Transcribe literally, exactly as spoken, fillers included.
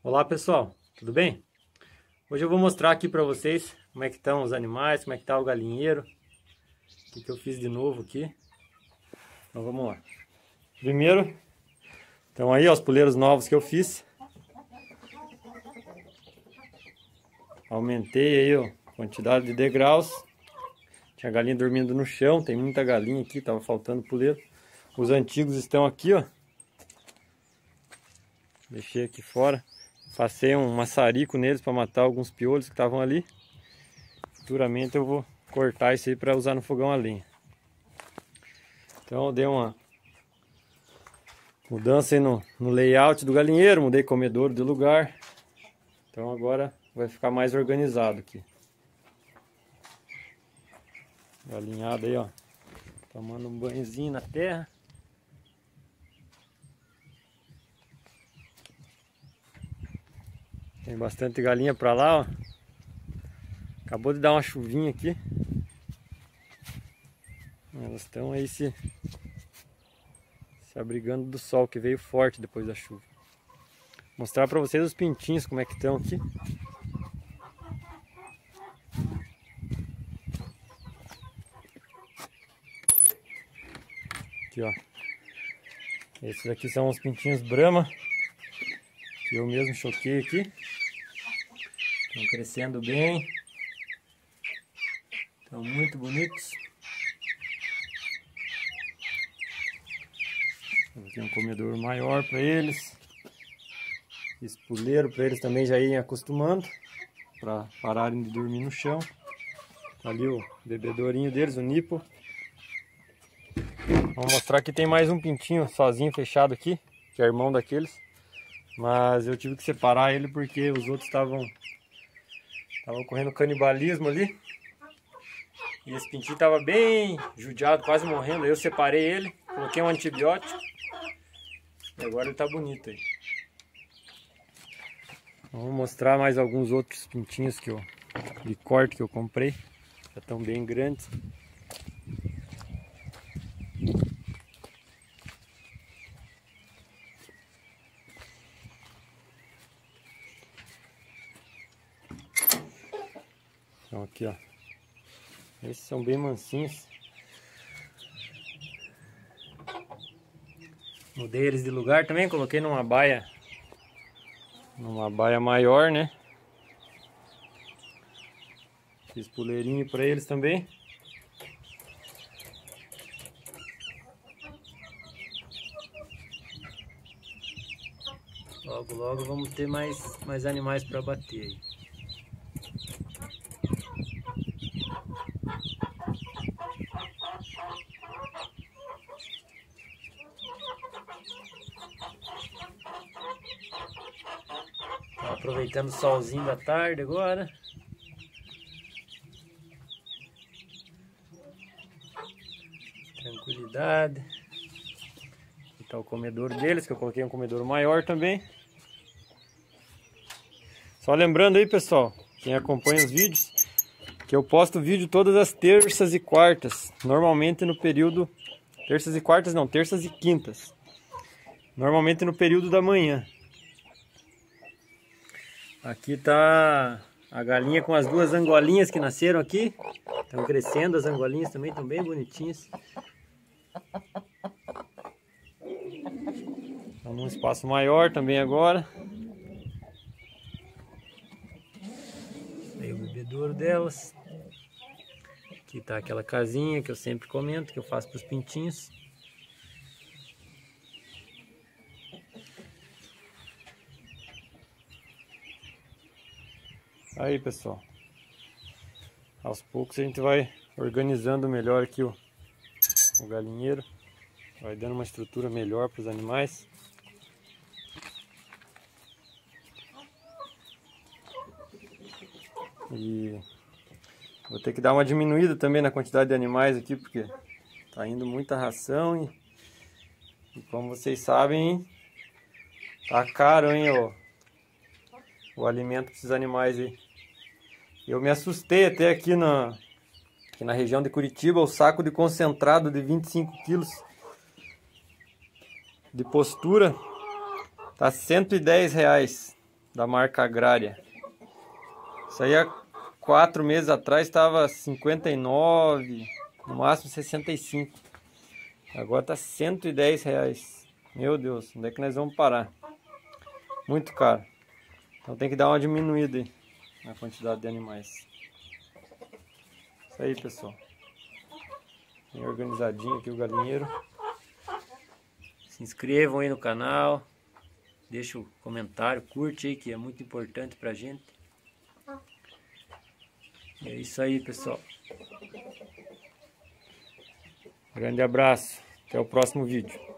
Olá pessoal, tudo bem? Hoje eu vou mostrar aqui para vocês como é que estão os animais, como é que está o galinheiro, o que, que eu fiz de novo aqui. Então vamos lá. Primeiro, então aí ó, os puleiros novos que eu fiz. Aumentei aí ó, a quantidade de degraus. Tinha galinha dormindo no chão, tem muita galinha aqui, tava faltando puleiro. Os antigos estão aqui ó. Deixei aqui fora. Passei um maçarico neles para matar alguns piolhos que estavam ali. Futuramente eu vou cortar isso aí para usar no fogão a lenha. Então eu dei uma mudança aí no, no layout do galinheiro, mudei comedouro de lugar. Então agora vai ficar mais organizado aqui. Galinhada aí ó, tomando um banhozinho na terra. Tem bastante galinha pra lá, ó. Acabou de dar uma chuvinha aqui. Elas estão aí se, se abrigando do sol que veio forte depois da chuva. Vou mostrar pra vocês os pintinhos como é que estão aqui. Aqui, ó. Esses aqui são os pintinhos Brahma, que eu mesmo choquei aqui. Estão crescendo bem. Estão muito bonitos. Tem um comedor maior para eles. Esse puleiro para eles também já irem acostumando, para pararem de dormir no chão. Ali o bebedourinho deles, o nipo. Vou mostrar que tem mais um pintinho sozinho fechado aqui, que é irmão daqueles. Mas eu tive que separar ele porque os outros estavam estavam correndo canibalismo ali. E esse pintinho estava bem judiado, quase morrendo. Aí eu separei ele, coloquei um antibiótico. E agora ele está bonito aí. Vou mostrar mais alguns outros pintinhos que eu, de corte que eu comprei. Já estão bem grandes. Então aqui ó, esses são bem mansinhos. Mudei eles de lugar também, coloquei numa baia, numa baia maior, né? Fiz puleirinho para eles também. Logo logo vamos ter mais, mais animais para bater aí. Tá aproveitando o solzinho da tarde agora. Tranquilidade. Aqui tá o comedouro deles, que eu coloquei um comedouro maior também. Só lembrando aí, pessoal, quem acompanha os vídeos, que eu posto vídeo todas as terças e quartas. Normalmente no período... Terças e quartas não, terças e quintas. Normalmente no período da manhã. Aqui tá a galinha com as duas angolinhas que nasceram aqui. Estão crescendo, as angolinhas também estão bem bonitinhas. Estão num espaço maior também agora. Aí o bebedouro delas. Aqui tá aquela casinha que eu sempre comento, que eu faço para os pintinhos. Aí pessoal, aos poucos a gente vai organizando melhor aqui o, o galinheiro. Vai dando uma estrutura melhor para os animais. E vou ter que dar uma diminuída também na quantidade de animais aqui, porque tá indo muita ração e, e como vocês sabem, tá caro, hein, ó, o alimento para esses animais aí. Eu me assustei até aqui na, aqui na região de Curitiba, o saco de concentrado de vinte e cinco quilos de postura tá cento e dez reais. da marca Agrária. Isso aí há quatro meses atrás estava cinquenta e nove, no máximo sessenta e cinco. Agora está cento e dez reais. Meu Deus, onde é que nós vamos parar? Muito caro. Então tem que dar uma diminuída aí na quantidade de animais. Isso aí, pessoal. Bem organizadinho aqui o galinheiro. Se inscrevam aí no canal. Deixa o comentário, curte aí que é muito importante pra gente. É isso aí, pessoal. Grande abraço. Até o próximo vídeo.